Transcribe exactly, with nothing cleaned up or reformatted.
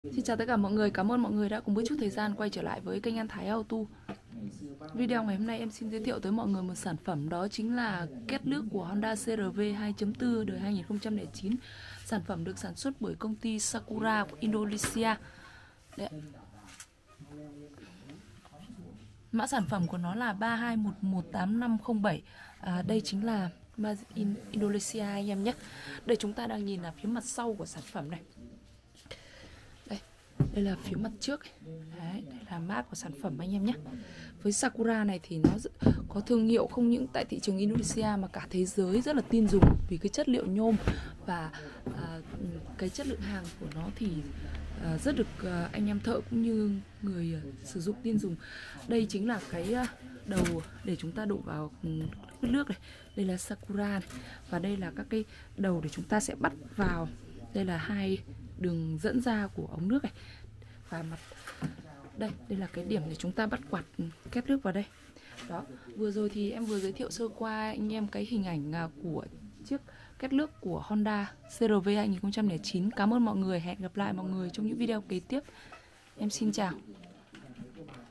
Xin chào tất cả mọi người, cảm ơn mọi người đã cùng với chút thời gian quay trở lại với kênh An Thái Auto. Video ngày hôm nay em xin giới thiệu tới mọi người một sản phẩm, đó chính là két nước của Honda xê rờ vê hai chấm bốn đời hai nghìn không trăm lẻ chín. Sản phẩm được sản xuất bởi công ty Sakura của Indonesia. Đấy. Mã sản phẩm của nó là ba hai một một tám năm không bảy. à, Đây chính là Made in Indonesia anh em nhé. Đây chúng ta đang nhìn là phía mặt sau của sản phẩm này. Đây, đây là phía mặt trước. Đấy, đây là mác của sản phẩm anh em nhé. Với Sakura này thì nó có thương hiệu không những tại thị trường Indonesia mà cả thế giới rất là tin dùng vì cái chất liệu nhôm và à, cái chất lượng hàng của nó thì à, rất được à, anh em thợ cũng như người à, sử dụng tin dùng. Đây chính là cái à, đầu để chúng ta đổ vào quyết nước này. Đây là Sakura này. Và đây là các cái đầu để chúng ta sẽ bắt vào. Đây là hai đường dẫn ra của ống nước này. Và mặt đây, đây là cái điểm để chúng ta bắt quạt két nước vào đây. Đó, vừa rồi thì em vừa giới thiệu sơ qua anh em cái hình ảnh của chiếc két nước của Honda xê rờ vê hai nghìn không trăm lẻ chín. Cảm ơn mọi người, hẹn gặp lại mọi người trong những video kế tiếp. Em xin chào.